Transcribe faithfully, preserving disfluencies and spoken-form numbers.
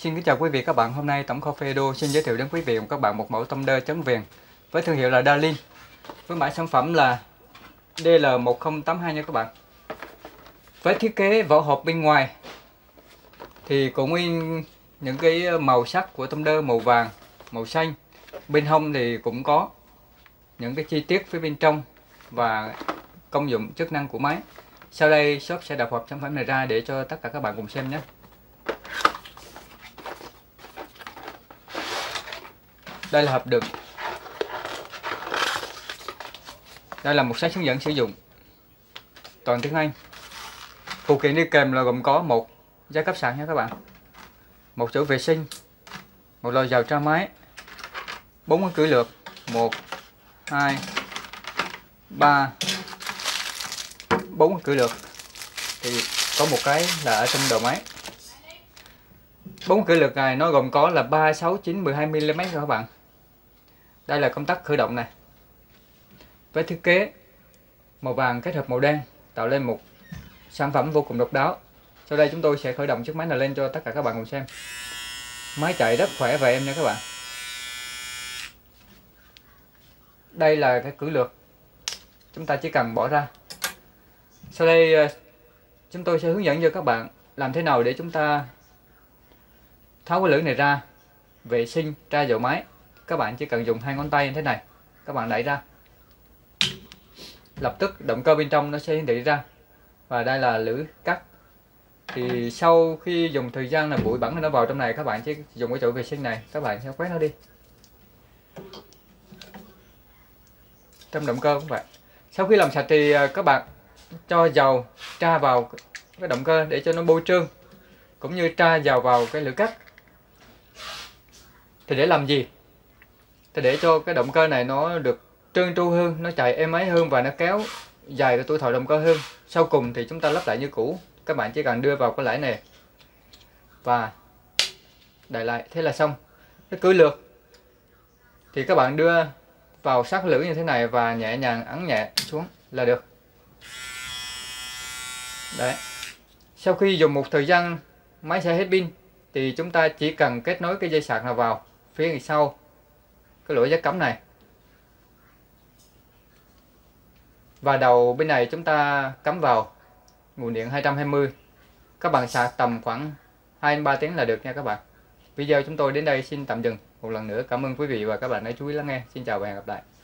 Xin kính chào quý vị các bạn. Hôm nay Tổng kho phê đô xin giới thiệu đến quý vị và các bạn một mẫu tông đơ chấn viền với thương hiệu là Darlin, với mã sản phẩm là D L một không tám hai nha các bạn. Với thiết kế vỏ hộp bên ngoài thì cũng nguyên những cái màu sắc của tông đơ, màu vàng, màu xanh. Bên hông thì cũng có những cái chi tiết phía bên trong và công dụng chức năng của máy. Sau đây shop sẽ đập hộp sản phẩm này ra để cho tất cả các bạn cùng xem nhé. Đây là hộp đựng. Đây là một sách hướng dẫn sử dụng toàn tiếng Anh. Phụ kiện đi kèm là gồm có một giá cấp sạc nha các bạn, một chỗ vệ sinh, một lò dầu tra máy, bốn cái cửa lược, một, hai, ba, bốn cái cửa lược. Thì có một cái là ở trong đầu máy. Bốn cửa lược này nó gồm có là ba, sáu, chín, mười hai mi li mét các bạn. Đây là công tắc khởi động này. Với thiết kế màu vàng kết hợp màu đen tạo lên một sản phẩm vô cùng độc đáo. Sau đây chúng tôi sẽ khởi động chiếc máy này lên cho tất cả các bạn cùng xem. Máy chạy rất khỏe và êm nha các bạn. Đây là cái cửa lược, chúng ta chỉ cần bỏ ra. Sau đây chúng tôi sẽ hướng dẫn cho các bạn làm thế nào để chúng ta tháo cái lưỡi này ra, vệ sinh, tra dầu máy. Các bạn chỉ cần dùng hai ngón tay như thế này, các bạn đẩy ra, lập tức động cơ bên trong nó sẽ hiển thị ra. Và đây là lưỡi cắt. Thì sau khi dùng thời gian là bụi bẩn nó vào trong này, các bạn chỉ dùng cái chổi vệ sinh này, các bạn sẽ quét nó đi. Trong động cơ cũng vậy. Sau khi làm sạch thì các bạn cho dầu tra vào cái động cơ để cho nó bôi trơn, cũng như tra dầu vào cái lưỡi cắt. Thì để làm gì? Thì để cho cái động cơ này nó được trơn tru hơn, nó chạy êm ái hơn và nó kéo dài cái tuổi thọ động cơ hơn. Sau cùng thì chúng ta lắp lại như cũ. Các bạn chỉ cần đưa vào cái lãi này và đẩy lại, thế là xong. Cái cửa lược thì các bạn đưa vào sát lưỡi như thế này và nhẹ nhàng ấn nhẹ xuống là được. Đấy. Sau khi dùng một thời gian máy sẽ hết pin thì chúng ta chỉ cần kết nối cái dây sạc nào vào phía sau cái lỗ jack cắm này. Và đầu bên này chúng ta cắm vào nguồn điện hai trăm hai mươi. Các bạn sạc tầm khoảng hai đến ba tiếng là được nha các bạn. Video chúng tôi đến đây xin tạm dừng. Một lần nữa cảm ơn quý vị và các bạn đã chú ý lắng nghe. Xin chào và hẹn gặp lại.